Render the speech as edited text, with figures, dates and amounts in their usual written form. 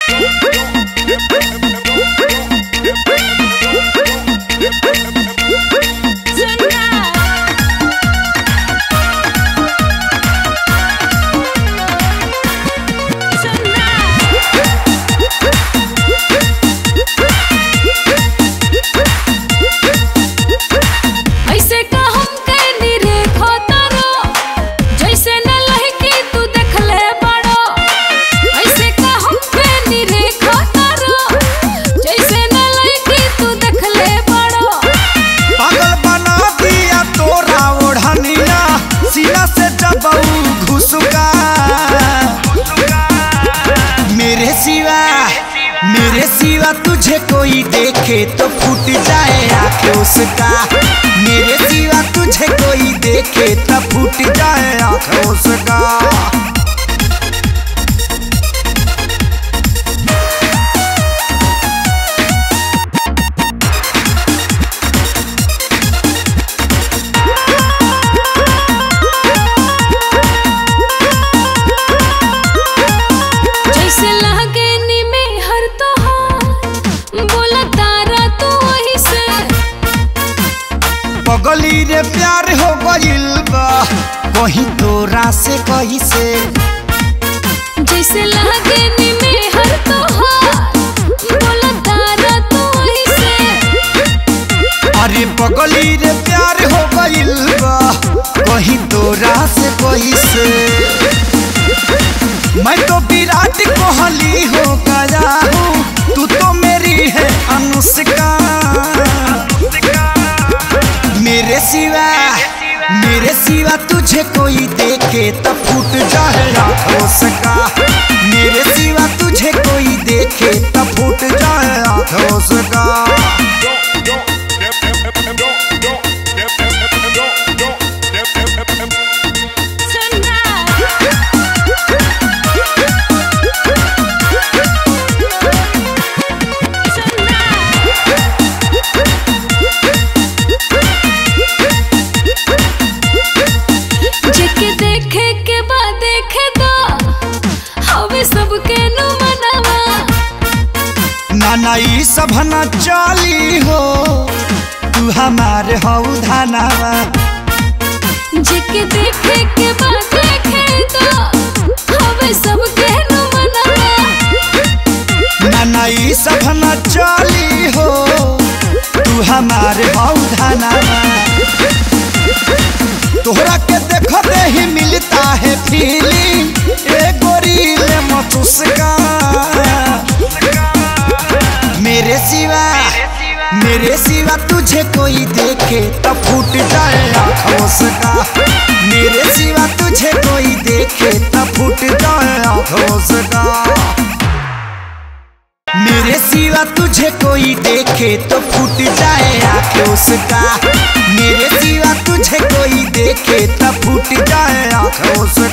तुझे कोई देखे तो फूट जाए आँख उसका। मेरे सिवा तुझे कोई देखे तो फूट जाए आँख उसका। गली रे प्यार हो गइल बा कहीं तोरा से कहीं से, जैसे लागे नी में हर तोहार बोला तारा तू वही से। अरे पगली रे प्यार हो गइल बा कहीं तोरा से कहीं से। मैं तो विराट कोहली हो गया हूँ, तू तो मेरी है अनुष्का। मेरे सिवा तुझे कोई देखे तो फूट जाए आँख उसका। मेरे सिवा तुझे कोई देखे तो फूट जाए आँख उसका। नाई सब न चाली हो तू हमारे हऊ धनावा। जिके देखे के बाद देखे तो हवे सब के नु मनावा। नाई सब न चाली हो तू हमारे हऊ धनावा। तोहरा के देखते ही मिलता है फीलिंग ए गोरीले मचुसका। मेरे सिवा तुझे कोई देखे तो फूट जाए आँख उसका। मेरे सिवा तुझे कोई देखे तो फूट जाए आँख उसका। मेरे सिवा तुझे कोई देखे तो फूट जाए आँख उसका। मेरे सिवा तुझे कोई देखे तो फूट जाए आँख उसका।